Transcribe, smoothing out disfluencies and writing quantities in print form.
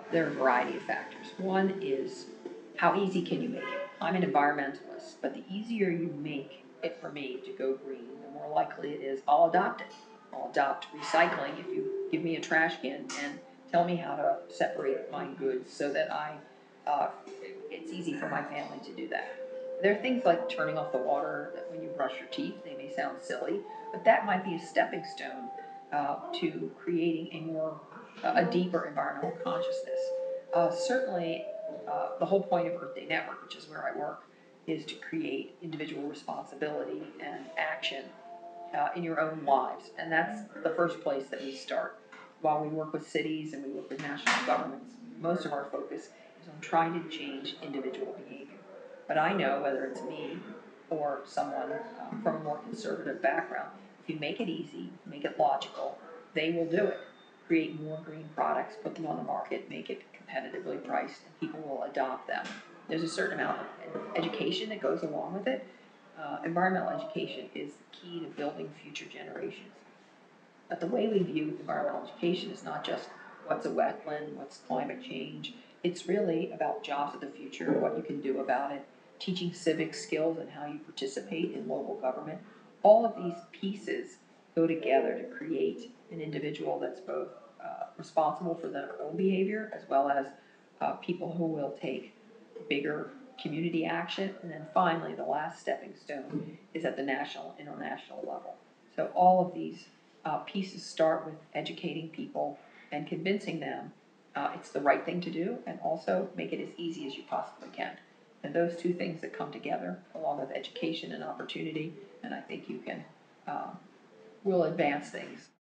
there are a variety of factors. One is how easy can you make it? I'm an environmentalist, but the easier you make it for me to go green, the more likely it is I'll adopt it. I'll adopt recycling if you give me a trash can and tell me how to separate my goods so that it's easy for my family to do that. There are things like turning off the water when you brush your teeth. They may sound silly, but that might be a stepping stone to creating a deeper environmental consciousness. Certainly, the whole point of Earth Day Network, which is where I work, is to create individual responsibility and action in your own lives. And that's the first place that we start. While we work with cities and we work with national governments, most of our focus is on trying to change individual behavior. But I know whether it's me or someone from a more conservative background, if you make it easy, make it logical, they will do it. Create more green products, put them on the market, make it competitively priced, and people will adopt them. There's a certain amount of education that goes along with it. Environmental education is the key to building future generations. But the way we view environmental education is not just what's a wetland, what's climate change. It's really about jobs of the future, what you can do about it, teaching civic skills and how you participate in local government. All of these pieces go together to create an individual that's both responsible for their own behavior as well as people who will take bigger community action. And then finally, the last stepping stone is at the national, international level. So all of these pieces start with educating people and convincing them it's the right thing to do, and also make it as easy as you possibly can. And those two things that come together, along with education and opportunity, and I think you can will advance things.